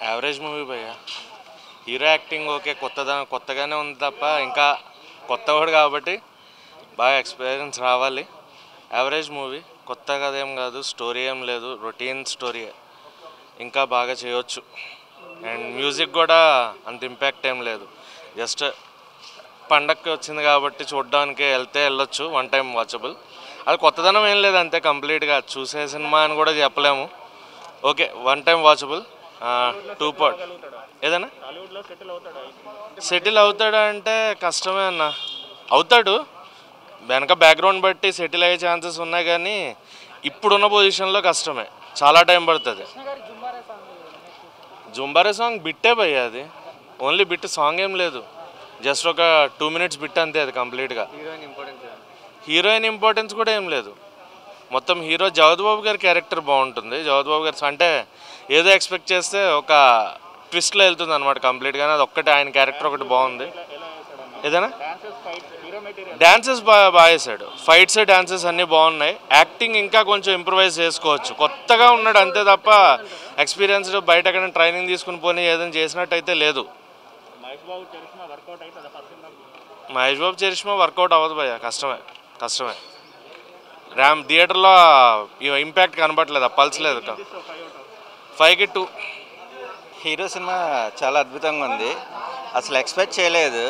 Average movie భయ్య. Hero acting okay, కొత్తగానే ఉంది తప్ప ఇంకా కొత్తవాడు కాబట్టి బాగా ఎక్స్పీరియన్స్ రావాలి. యావరేజ్ మూవీ, కొత్త కథ ఏం కాదు, స్టోరీ ఏం లేదు, రొటీన్ స్టోరీ, ఇంకా బాగా చేయొచ్చు. అండ్ మ్యూజిక్ కూడా అంత ఇంపాక్ట్ ఏం లేదు, జస్ట్ పండగకి వచ్చింది కాబట్టి చూడడానికి వెళ్ళొచ్చు, వన్ టైం వాచబుల్. అది కొత్తదనం ఏం లేదు, అంతే కంప్లీట్గా చూసే సినిమా అని కూడా చెప్పలేము. Okay, one time watchable. 2 part ఏదన్నా సెటిల్ అవుతాడా అంటే కష్టమే అన్న. అవుతాడు, వెనక బ్యాక్గ్రౌండ్ బట్టి సెటిల్ అయ్యే ఛాన్సెస్ ఉన్నాయి, కానీ ఇప్పుడున్న పొజిషన్లో కష్టమే, చాలా టైం పడుతుంది. జుంబారే సాంగ్ బిట్టే భయ్య, అది ఓన్లీ బిట్, సాంగ్ ఏం లేదు, జస్ట్ ఒక 2 minutes బిట్ అంతే. అది కంప్లీట్గా హీరోయిన్ ఇంపార్టెన్స్ కూడా ఏం లేదు. మొత్తం హీరో జగద్ బాబు గారి క్యారెక్టర్ బాగుంటుంది. జగద్ బాబు గారు అంటే ఏదో ఎక్స్పెక్ట్ చేస్తే ఒక ట్విస్ట్లో వెళ్తుంది అనమాట కంప్లీట్గానే. అది ఒక్కటే, ఆయన క్యారెక్టర్ ఒకటి బాగుంది. ఏదైనా డ్యాన్సెస్ బాగా వేసాడు, ఫైట్స్ డ్యాన్సెస్ అన్నీ బాగున్నాయి. యాక్టింగ్ ఇంకా కొంచెం ఇంప్రూవైజ్ చేసుకోవచ్చు, కొత్తగా ఉన్నాడు అంతే తప్ప ఎక్స్పీరియన్స్డ్ బయట ఎక్కడ ట్రైనింగ్ తీసుకుని పోనీ ఏదైనా చేసినట్టయితే లేదు. మహేష్ బాబు చరిష్మా వర్కౌట్ అవ్వదు భయ్య, కష్టమే. థియేటర్లో ఇంపాక్ట్ కనబడలేదు, పల్చలేదు. 5కి 2. హీరో సినిమా చాలా అద్భుతంగా ఉంది, అసలు ఎక్స్పెక్ట్ చేయలేదు.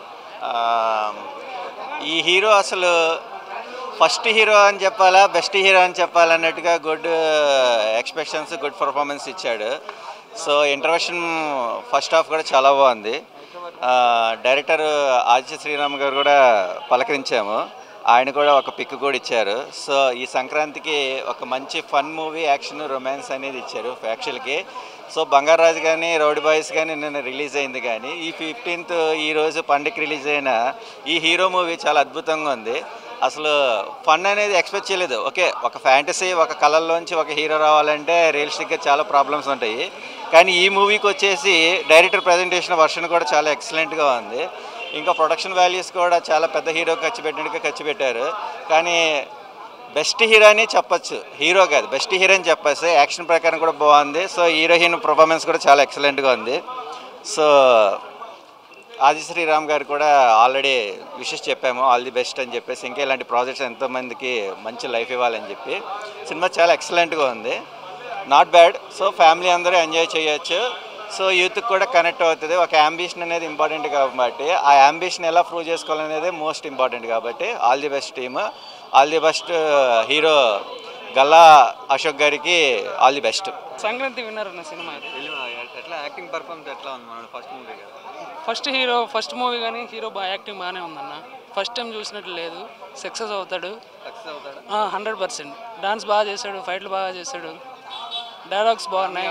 ఈ హీరో అసలు ఫస్ట్ హీరో అని చెప్పాలా, బెస్ట్ హీరో అని చెప్పాలన్నట్టుగా గుడ్ ఎక్స్పెక్టేషన్స్, గుడ్ పర్ఫార్మెన్స్ ఇచ్చాడు. సో ఇంట్రడక్షన్ ఫస్ట్ హాఫ్ కూడా చాలా బాగుంది. డైరెక్టర్ ఆదిత్య శ్రీరామ్ గారు కూడా పలకరించాము, ఆయన కూడా ఒక పిక్ కూడా ఇచ్చారు. సో ఈ సంక్రాంతికి ఒక మంచి ఫన్ మూవీ, యాక్షన్, రొమాన్స్ అనేది ఇచ్చారు యాక్చువల్కి. సో బంగారాజు కానీ, రౌడీ బాయ్స్ కానీ నిన్న రిలీజ్ అయింది, కానీ ఈ 15th ఈరోజు పండుగ రిలీజ్ అయిన ఈ హీరో మూవీ చాలా అద్భుతంగా ఉంది. అసలు ఫన్ అనేది ఎక్స్పెక్ట్ చేయలేదు. ఓకే, ఒక ఫ్యాంటసీ, ఒక కళల్లోంచి ఒక హీరో రావాలంటే రియలిస్టిక్గా చాలా ప్రాబ్లమ్స్ ఉంటాయి, కానీ ఈ మూవీకి వచ్చేసి డైరెక్టర్ ప్రజెంటేషన్ వర్షన్ కూడా చాలా ఎక్సలెంట్గా ఉంది. ఇంకా ప్రొడక్షన్ వాల్యూస్ కూడా చాలా పెద్ద హీరో ఖర్చు పెట్టారు, కానీ బెస్ట్ హీరో అని చెప్పచ్చు, హీరో కాదు బెస్ట్ హీరో అని చెప్పేసి. యాక్షన్ ప్రకారం కూడా బాగుంది. సో హీరోయిన్ పర్ఫార్మెన్స్ కూడా చాలా ఎక్సలెంట్గా ఉంది. సో ఆది శ్రీరామ్ గారు కూడా ఆల్రెడీ విషెస్ చెప్పాము, ఆల్ ది బెస్ట్ అని చెప్పేసి. ఇంకా ఇలాంటి ప్రాజెక్ట్స్ ఎంతోమందికి మంచి లైఫ్ ఇవ్వాలని చెప్పి. సినిమా చాలా ఎక్సలెంట్గా ఉంది, నాట్ బ్యాడ్. సో ఫ్యామిలీ అందరూ ఎంజాయ్ చేయొచ్చు. సో యూత్కి కూడా కనెక్ట్ అవుతుంది. ఒక అంబిషన్ అనేది ఇంపార్టెంట్ కాబట్టి ఆ అంబిషన్ ఎలా ప్రూవ్ చేసుకోవాలనేది మోస్ట్ ఇంపార్టెంట్ కాబట్టి all the best team, all the best hero Galla Ashok గారికి all the best. Sankranti winner అన్న సినిమా ఎట్లా యాక్టింగ్ పర్ఫార్మెన్స్ ఎట్లా ఉంది మన ఫస్ట్ మూవీ? ఫస్ట్ మూవీ కానీ హీరో యాక్టింగ్ బాగానే ఉందన్న. ఫస్ట్ టైం చూసినట్లు లేదు, సక్సెస్ అవుతాడు 100%. డాన్స్ బాగా చేశాడు, ఫైట్లు బాగా చేశాడు, డైలాగ్స్ బాగున్నాయి,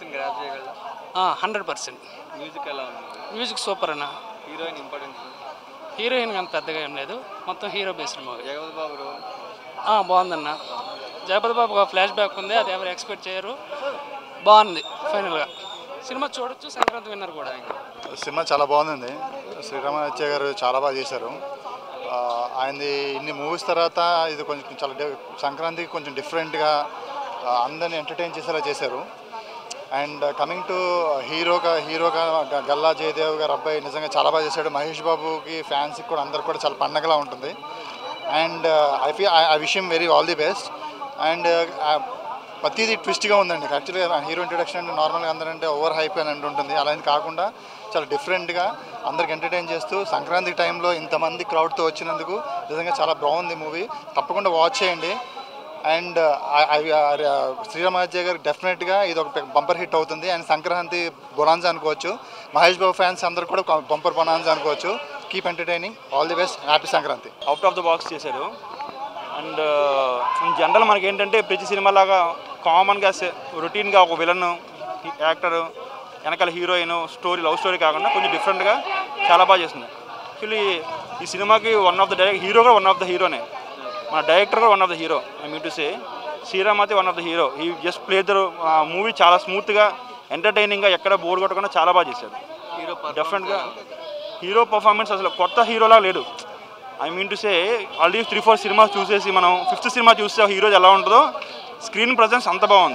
100%. మ్యూజిక్ ఎలా ఉంది? మ్యూజిక్ సూపర్ అన్న. Heroine importance? హీరోయిన్ అంత పెద్దగా ఏం లేదు, మొత్తం hero based movie. Jagapathi Babu బాగుందన్న. జగపతి బాబు ఫ్లాష్ బ్యాక్ ఉంది, అది ఎవరు ఎక్స్పెక్ట్ చేయరు, బాగుంది. ఫైనల్గా సినిమా చూడొచ్చు, సంక్రాంతి విన్నర్ కూడా. సినిమా చాలా బాగుంది. శ్రీరామాచార్య గారు చాలా బాగా చేశారు. ఆయనది ఇన్ని మూవీస్ తర్వాత ఇది కొంచెం చాలా సంక్రాంతికి కొంచెం డిఫరెంట్గా అందరిని ఎంటర్టైన్ చేసేలా చేశారు. అండ్ కమింగ్ టు హీరోగా గల్లా జయదేవ్ గారు అబ్బాయి నిజంగా చాలా బాగా చేశాడు. మహేష్ బాబుకి ఫ్యాన్స్కి కూడా అందరు కూడా చాలా పండగలా ఉంటుంది. And I wish him very all the best. And ప్రతిదీ ట్విస్ట్గా ఉందండి. యాక్చువల్గా హీరో ఇంట్రడక్షన్ అంటే నార్మల్గా అందరంటే ఓవర్ హైప్ అని అంటుంటుంది, అలాంటి కాకుండా చాలా డిఫరెంట్గా అందరికి ఎంటర్టైన్ చేస్తూ సంక్రాంతి టైంలో ఇంతమంది క్రౌడ్తో వచ్చినందుకు నిజంగా చాలా బాగుంది మూవీ. తప్పకుండా వాచ్ చేయండి. అండ్ శ్రీరామాచార్య గారికి డెఫినెట్గా ఇది ఒక బంపర్ హిట్ అవుతుంది. అండ్ సంక్రాంతి బొనాన్సా అనుకోవచ్చు. మహేష్ బాబు ఫ్యాన్స్ అందరూ కూడా బంపర్ బొనాన్సా అనుకోవచ్చు. Keep entertaining, all the best, happy Sankranti. Out of the box చేశారు. అండ్ ఇన్ జనరల్ మనకి ఏంటంటే ప్రతి సినిమాలాగా కామన్గా రొటీన్గా ఒక విలన్, యాక్టర్, వెనకాల హీరోయిన్, లవ్ స్టోరీ కాకుండా కొంచెం డిఫరెంట్గా చాలా బాగా చేస్తుంది. యాక్చువల్లీ ఈ సినిమాకి హీరో కూడా వన్ ఆఫ్ ద హీరోనే, మన డైరెక్టర్ కూడా one of the hero. I mean to say Sriram అయితే వన్ ఆఫ్ ద హీరో. ఈ జస్ట్ ప్లే ద మూవీ చాలా స్మూత్గా, ఎంటర్టైనింగ్గా, ఎక్కడ బోర్డు కొట్టకుండా చాలా బాగా చేశాడు. డెఫినెట్గా హీరో పర్ఫార్మెన్స్ అసలు కొత్త హీరోలా లేడు. I mean to say already 3-4 cinemas చూసేసి మనం 5th సినిమా చూస్తే హీరో ఎలా ఉంటుందో స్క్రీన్ ప్రజెన్స్ అంత బాగుంది.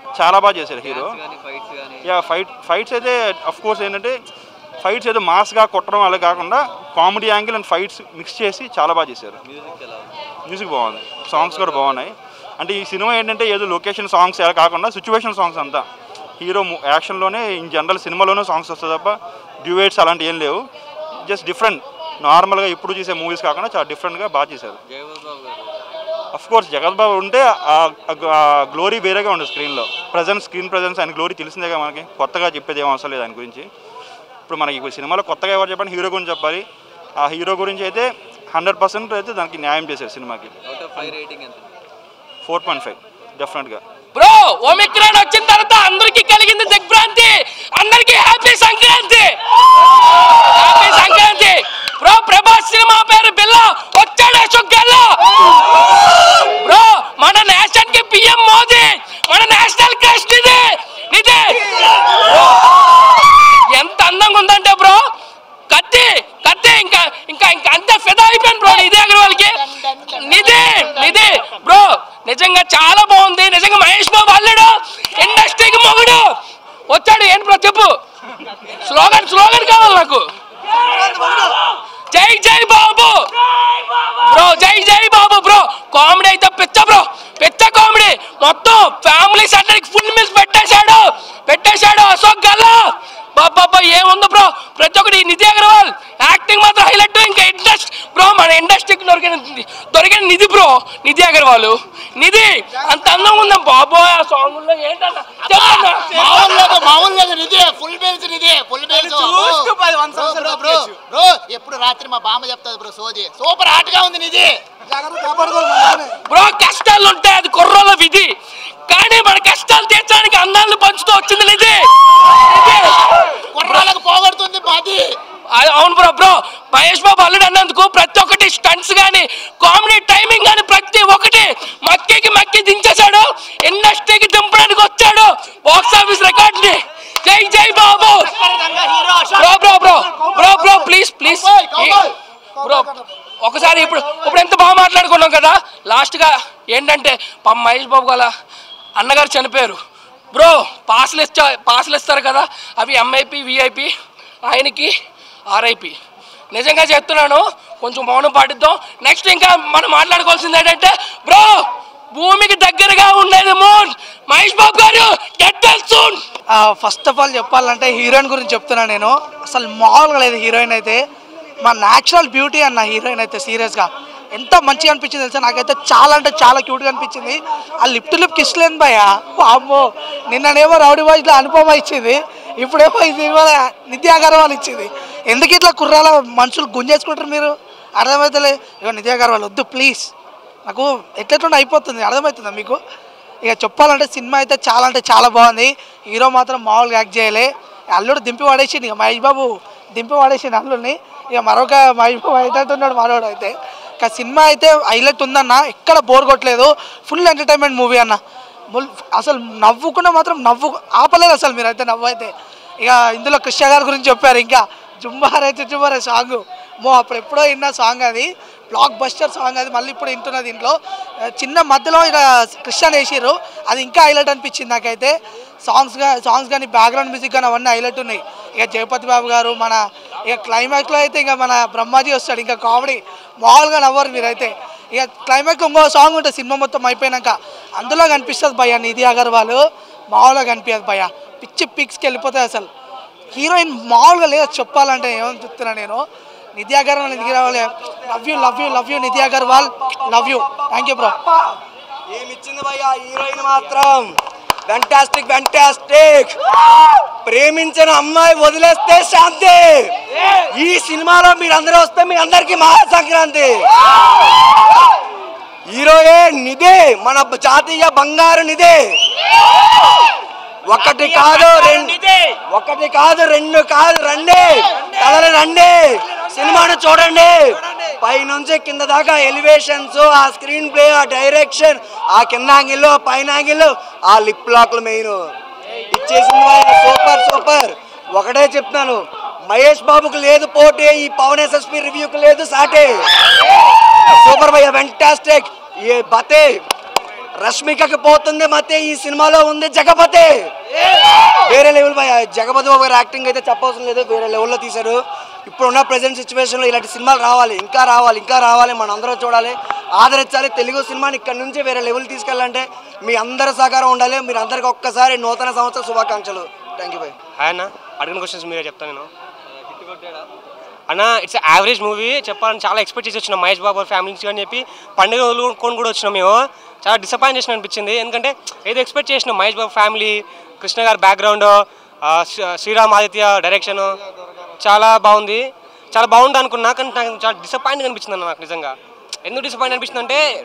చాలా బాగా చేశారు హీరో. యా ఫైట్స్ అయితే అఫ్ కోర్స్ ఏంటంటే ఫైట్స్ ఏదో మాస్గా కొట్టడం అలా కాకుండా comedy angle and fights mix చేసి చాలా బాగా చేశారు. మ్యూజిక్ బాగుంది, సాంగ్స్ కూడా బాగున్నాయి. అంటే ఈ సినిమా ఏంటంటే ఏదో లొకేషన్ సాంగ్స్ ఎలా కాకుండా సిచ్యువేషన్ సాంగ్స్ అంతా హీరో యాక్షన్లోనే ఇన్ జనరల్ సినిమాలోనే సాంగ్స్ వస్తుంది తప్ప డ్యూయేట్స్ అలాంటివి ఏం లేవు. జస్ట్ డిఫరెంట్, నార్మల్గా ఇప్పుడు చూసే మూవీస్ కాకుండా చాలా డిఫరెంట్గా బాగా చేశారు. అఫ్ కోర్స్ జగత్ బాబు ఉంటే గ్లోరీ వేరేగా ఉంటుంది స్క్రీన్లో. స్క్రీన్ ప్రజెన్స్ ఆయన గ్లోరీ తెలిసిందేగా మనకి, కొత్తగా చెప్పేది ఏం అవసరం లేదు ఆయన గురించి. ఇప్పుడు మనకి ఇప్పుడు సినిమాలో కొత్తగా ఎవరు చెప్పండి, హీరో గురించి చెప్పాలి. ఆ హీరో గురించి అయితే 100% అయితే దానికి న్యాయం చేశారు సినిమాకి. 4.5 డెఫినెట్గా. బ్రో ఓమిక్రాన్ వచ్చిన తర్వాత అందరికీ కలిగింది దిగ్భ్రాంతి. అందరికీ happy Sankranti, happy Sankranti. Bro Prabhas సినిమా పేరు బిల్లా, వచ్చాడు అశోక్ గల్లా. బ్రో మన నేషన్ కి పిఎం మోదీ, మన నేషనల్ క్రష్ నిధి. ఎంత అందంగా ఉందంటే బ్రో, కత్తి కత్తి ఇంకా ఇంకా ఇంకా అంతే ఫిదా అయిపోయింది బ్రో నిధి అగర్వాల్కి. నిధి బ్రో నిజంగా చాలా బాగుంది. నిజంగా మహేష్ బాబు అల్లుడు, ఇండస్ట్రీకి మొగుడు వచ్చాడు. ఏంటి బ్రో చెప్పు, స్లోగన్ కావాలి నాకు. జై జై బాబు బ్రో, జై బాబు బ్రో. కామెడీ అయితే పిచ్చ కామెడీ. మొత్తం ఫ్యామిలీస్ అందరికి ఫుల్ మీల్స్ పెట్టేశాడు అశోక్ గల్లా. బాబా ఏముంది బ్రో, ప్రతి ఒక్కటి నిధి అగర్వాల్ యాక్టింగ్ మాత్రం హైలైట్. ఇంకా బ్రో మన ఇండస్ట్రీకి దొరికిన నిధి బ్రో, నిధి అగర్వాల్. నిధి అంత అందంగా ఉందా బాబో ఆ సాంగ్ లో. ఏంటన్నా ఎప్పుడు రాత్రి మా బామ్మ చెప్తాది బ్రో సోది, సూపర్ హాట్ గా ఉంది నిధి. బ్రో కష్టాలు ఉంటాయి, అది కుర్రోళ్ళ విధి. కానీ మన కష్టాలు తీర్చడానికి అందాలను పంచుతూ వచ్చింది నిధి. కుర్రాలకు పోగొడుతుంది మాది. అవును బ్రో మహేష్ బాబు అల్లుడు అన్నందుకు ప్రతి ఒక్కటి స్టంట్స్ కానీ కామెడీ టైమింగ్ కానీ ప్రతి ఒక్కటి మక్కి దించేశాడు. ఇండస్ట్రీకి దింపడానికి వచ్చాడు బాక్స్ ఆఫీస్ రికార్డ్ ని. జై బాబు బ్రో ప్లీజ్ బ్రో ఒకసారి ఇప్పుడు ఎంత బాగా మాట్లాడుకున్నాం కదా. లాస్ట్గా ఏంటంటే మహేష్ బాబు గల అన్నగారు చనిపోయారు బ్రో. పాసులు ఇస్తారు కదా, అవి ఎంఐపి విఐపి, ఆయనకి ఆర్ఐపి. నిజంగా చెప్తున్నాను, కొంచెం మౌనం పాటిద్దాం. నెక్స్ట్ ఇంకా మనం మాట్లాడుకోవాల్సింది ఏంటంటే బ్రో భూమికి దగ్గరగా ఉండేది moon. Mahesh Babu garu get well soon. First of all చెప్పాలంటే హీరోయిన్ గురించి చెప్తున్నాను నేను. అసలు మామూలుగా లేదు హీరోయిన్ అయితే, మా న్యాచురల్ బ్యూటీ అన్న హీరోయిన్ అయితే. సీరియస్గా ఎంత మంచిగా అనిపించింది తెలుసా నాకైతే, చాలా అంటే చాలా క్యూట్గా అనిపించింది. ఆ లిప్ కిస్ లేని భయ అమ్మో. నిన్ననేమో రౌడీ బాయ్స్లో అనుపమ ఇచ్చింది, ఇప్పుడేమో ఈ సినిమాలో నిధి అగర్వాల్ ఇచ్చింది. ఎందుకు ఇట్లా కుర్రాల మనుషులు గుంజేసుకుంటారు మీరు, అర్థమవుతలే. ఇక నిధి అగర్వాల్ వద్దు ప్లీజ్, నాకు ఎట్లెట్లుండి అయిపోతుంది, అర్థమవుతుందా మీకు. ఇక చెప్పాలంటే సినిమా అయితే చాలా అంటే చాలా బాగుంది. హీరో మాత్రం మామూలుగా యాక్ట్ చేయలే. అల్లుడు దింపి పడేసింది, ఇక మహేష్ బాబు దింపి పడేసింది అల్లుడిని. ఇక మరొక మహేష్ బాబు అయినట్టున్నాడు మనోడు అయితే. ఇక సినిమా అయితే హైలైట్ ఉందన్న, ఎక్కడ బోర్ కొట్టలేదు. ఫుల్ ఎంటర్టైన్మెంట్ మూవీ అన్న. అసలు నవ్వుకున్న మాత్రం ఆపలేదు అసలు మీరైతే నవ్వు అయితే. ఇక ఇందులో కృష్ణ గారి గురించి చెప్పారు. ఇంకా జుంబారే సాంగ్ అప్పుడు ఎప్పుడో విన్న సాంగ్, అది బ్లాక్ బస్టర్ సాంగ్. అది మళ్ళీ ఇప్పుడు వింటున్నది ఇంట్లో. చిన్న మధ్యలో ఇక కృష్ణ వేసిర్రు, అది ఇంకా హైలైట్ అనిపించింది నాకైతే. సాంగ్స్ కానీ బ్యాక్గ్రౌండ్ మ్యూజిక్ కానీ అవన్నీ హైలైట్ ఉన్నాయి. ఇక జయపతి బాబు గారు మన ఇక క్లైమాక్స్లో అయితే ఇంకా మన బ్రహ్మాజీ వస్తాడు. ఇంకా కామెడీ మామూలుగా నవ్వరు మీరైతే. ఇక క్లైమాక్స్లో ఇంకో సాంగ్ ఉంటుంది సినిమా మొత్తం అయిపోయినాక, అందులో కనిపిస్తుంది భయ్య నిధి అగర్వాల్. మామూలుగా కనిపించదు భయ్య, పిచ్చి పిక్స్కి వెళ్ళిపోతాయి అసలు. హీరోయిన్ మామూలుగా లేదు చెప్పాలంటే. ఏమని చెప్తున్నా నేను, Nidhi Agarwal love you Nidhi Agarwal, love you. Thank you bro. ఏమిచ్చింది భయ్యా హీరోయిన్ మాత్రం, ఫ్యాంటాస్టిక్. ప్రేమించిన అమ్మాయి వదిలేస్తే శాంతి. ఈ సినిమాలో మీరందరూ వస్తే మీ అందరికి మహా సంక్రాంతి. హీరోయే నిధి, మన జాతీయ బంగారు నిధి. ఒకటి కాదు రెండు కాదు, రండి కలలు రండి, సినిమాను చూడండి. పైనుంచి కింద దాకా ఎలివేషన్స్, ఆ స్క్రీన్ ప్లే, ఆ డైరెక్షన్, ఆ కింద యాంగిల్, పైన యాంగిల్, ఆ లిప్ లాక్లు మెయిన్ ఇచ్చేసింది. సూపర్. ఒకటే చెప్తున్నాను, మహేష్ బాబుకు లేదు పోటీ, ఈ పవన్ ఎస్ఎస్పీ రివ్యూకి లేదు సాటే. సూపర్ భయ్యా, ఫ్యాంటాస్టిక్. ఏ బతే రష్మికకి పోతుంది మతే, ఈ సినిమాలో ఉంది జగపతి. వేరే లెవెల్ భయ. జగపతి బాబు గారి యాక్టింగ్ అయితే చెప్పవసరం లేదు, వేరే లెవెల్లో తీశారు. ఇప్పుడున్న ప్రజెంట్ సిచ్యువేషన్లో ఇలాంటి సినిమాలు రావాలి, ఇంకా రావాలి, ఇంకా రావాలి. మన అందరూ చూడాలి, ఆదరించాలి. తెలుగు సినిమాని ఇక్కడ నుంచి వేరే లెవెల్ తీసుకెళ్ళాలంటే మీ అందరి సహకారం ఉండాలి. మీరు అందరికి ఒక్కసారి నూతన సంవత్సర శుభాకాంక్షలు. Thank you bye. హాయ్ అన్న, అడిగిన క్వశ్చన్స్ మీరే చెప్తాను నేను. అన్న ఇట్స్ యావరేజ్ మూవీ చెప్పాలని చాలా ఎక్స్పెక్ట్ చేసి వచ్చినాం మహేష్ బాబు ఫ్యామిలీ నుంచి అని చెప్పి. పండుగ కొని కూడా వచ్చినాం మేము. చాలా డిసప్పాయింట్ చేసిన అనిపించింది, ఎందుకంటే ఏదో ఎక్స్పెక్ట్ చేసినాం మహేష్ బాబు ఫ్యామిలీ, కృష్ణ గారి బ్యాక్గ్రౌండ్, శ్రీరామ్ ఆదిత్య డైరెక్షన్ చాలా బాగుంది. చాలా బాగుంది అనుకున్నా, కానీ నాకు చాలా డిసప్పాయింట్ అనిపించింది అన్న. నాకు నిజంగా ఎందుకు డిసప్పాయింట్ అనిపించింది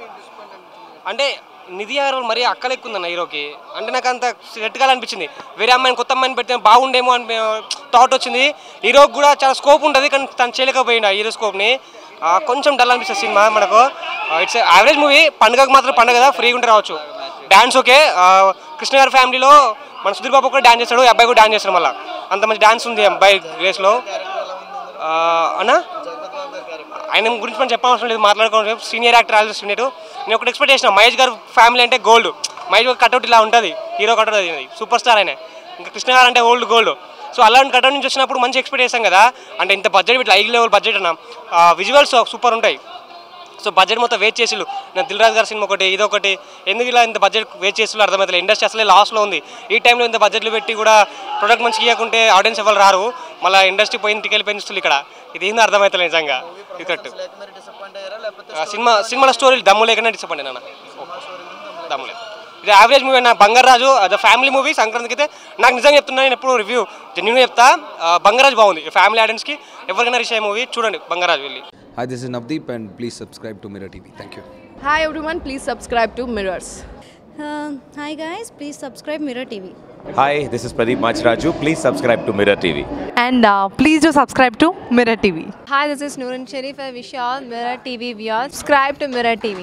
అంటే నిధి అగర్వాల్ మరీ అక్కలెక్కుందన్న హీరోకి. అంటే నాకు అంత సెట్ కాలనిపించింది. వేరే అమ్మాయిని కొత్త అమ్మాయిని పెడితే బాగుండేమో అని థాట్ వచ్చింది. హీరోకి కూడా చాలా స్కోప్ ఉంటుంది, కానీ తను చేయలేకపోయింది ఆ హీరో స్కోప్ని. కొంచెం డల్ అనిపిస్తుంది సినిమా మనకు. It's average movie. పండుగకు మాత్రం పండుగ కదా, ఫ్రీగా ఉంటే రావచ్చు. Dance okay. కృష్ణ గారి ఫ్యామిలీలో మన సుధీర్ బాబు కూడా డ్యాన్స్ చేస్తాడు, అబ్బాయి కూడా డ్యాన్స్ చేస్తాడు. మళ్ళీ అంత మంచి డ్యాన్స్ ఉంది అబ్బాయి రేస్లో అన్న. ఆయన గురించి మనం చెప్పవసరం లేదు, మాట్లాడుకోవడం. Senior actor already senior. నేను ఒకటి ఎక్స్పెక్ట్ చేసిన, మహేష్ గారు ఫ్యామిలీ అంటే గోల్డ్. మహేష్ గారు కట్అవుట్ ఇలా ఉంటుంది, హీరో కట్అవుట్ అది సూపర్ స్టార్ ఆయన. ఇంకా కృష్ణ గారు అంటే ఓల్డ్ గోల్డ్. సో అలాంటి కట్అవుట్ నుంచి వచ్చినప్పుడు మంచి ఎక్స్పెక్ట్ చేస్తాం కదా. అంటే ఇంత బడ్జెట్, ఇట్లా హై లెవెల్ బడ్జెట్ అన్న. విజువల్స్ సూపర్ ఉంటాయి. సో బడ్జెట్ మొత్తం వేస్ట్ చేసిళ్ళు. నేను దిల్ రాజు గారి సినిమా ఒకటి, ఇదొకటి, ఎందుకు ఇలా ఇంత బడ్జెట్ వేస్ట్ చేసిళ్ళు అర్థమవుతుంది. ఇండస్ట్రీ అసలే లాస్లో ఉంది. ఈ టైంలో ఇంత బడ్జెట్లు పెట్టి కూడా ప్రొడక్ట్ మంచిగా ఇవ్వకుంటే ఆడియన్స్ ఎవరు రారు. మళ్ళీ ఇండస్ట్రీ పోయిన టికెట్లు పెంచుతుంది ఇక్కడ. ఇది ఏందో అర్థమవుతుంది నిజంగా. ఇది కరెక్ట్. సినిమాల స్టోరీలు దమ్ము లేకనే డిసప్పాయింట్ అన్న. దమ్ము లేదు. ఇది యావరేజ్ మూవీ అన్న. బంగారాజు అది ఫ్యామిలీ మూవీ. సంక్రాంతికి అయితే నాకు నిజంగా చెప్తున్నా, నేను ఎప్పుడు రివ్యూ జెన్యూన్గా చెప్తా. బంగారాజు బాగుంది. ఫ్యామిలీ ఆడియన్స్కి ఎవరికైనా రీచ్ అయ్యే మూవీ. చూడండి బంగారాజు వెళ్ళి. Hi, this is Navdeep and please subscribe to Mirror TV. Thank you. Hi everyone, please subscribe to Mirrors. Hi guys, please subscribe Mirror TV. Hi, this is Pradeep Machraju. Please subscribe to Mirror TV. And please do subscribe to Mirror TV. Hi, this is Noorun Sharif. I wish you all Mirror TV viewers subscribe to Mirror TV.